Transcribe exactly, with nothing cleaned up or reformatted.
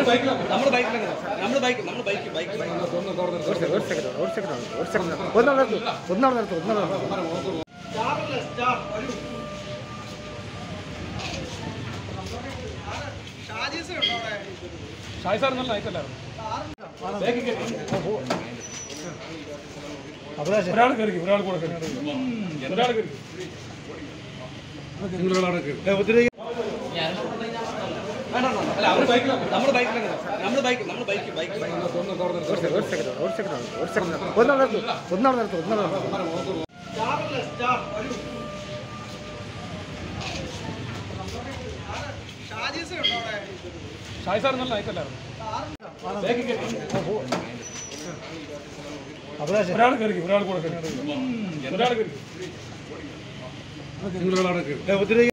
നമ്മുടെ ബൈക്ക് നമ്മുടെ ബൈക്ക് നമ്മുടെ ബൈക്ക് ബൈക്ക് ഒരു സെക്കൻഡ് ഒരു സെക്കൻഡ് ഒരു സെക്കൻഡ് ഒരു സെക്കൻഡ് ഒന്നാണ് നിർത്തും ഒന്നാണ് നിർത്തും ഒന്നാണ് നിർത്തും ഷായ് സാർ നല്ല നയിച്ചല്ലായിരുന്നു ഒരാൾ കയറി ഒരാൾ കൂടെ ഒരാൾ കയറി നമ്മുടെ ബൈക്ക് നമ്മുടെ ബൈക്ക് നമ്മുടെ ബൈക്ക് നമ്മുടെ ബൈക്ക് ബൈക്ക് ഒരു സെക്കൻഡ് ഒരു സെക്കൻഡ് ഒരു സെക്കൻഡ് ഒന്നാണ് നിർത്തും ഒന്നാണ് നിർത്തും ഒന്നാണ് നിർത്തും ഷായ് സാർ നല്ല നയിച്ചല്ലായിരുന്നു ഒരാൾ കയറി ഒരാൾ കൂടെ ഒരാൾ കയറി